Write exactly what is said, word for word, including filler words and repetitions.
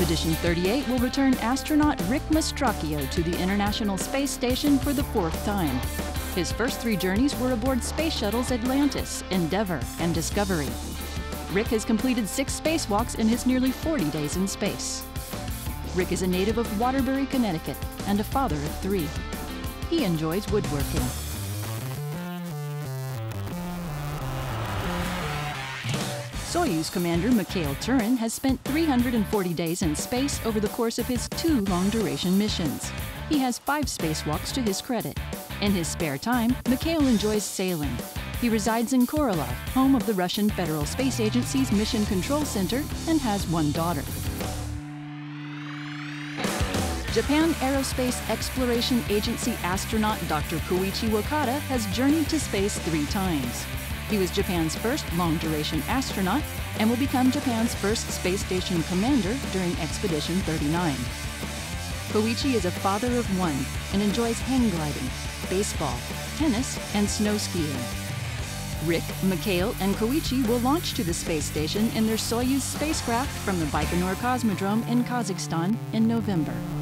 Expedition thirty-eight will return astronaut Rick Mastracchio to the International Space Station for the fourth time. His first three journeys were aboard space shuttles Atlantis, Endeavour, and Discovery. Rick has completed six spacewalks in his nearly forty days in space. Rick is a native of Waterbury, Connecticut, and a father of three. He enjoys woodworking. Soyuz commander Mikhail Tyurin has spent three hundred forty days in space over the course of his two long-duration missions. He has five spacewalks to his credit. In his spare time, Mikhail enjoys sailing. He resides in Korolev, home of the Russian Federal Space Agency's Mission Control Center, and has one daughter. Japan Aerospace Exploration Agency astronaut Doctor Koichi Wakata has journeyed to space three times. He was Japan's first long-duration astronaut and will become Japan's first space station commander during Expedition thirty-nine. Koichi is a father of one and enjoys hang gliding, baseball, tennis, and snow skiing. Rick, Mikhail, and Koichi will launch to the space station in their Soyuz spacecraft from the Baikonur Cosmodrome in Kazakhstan in November.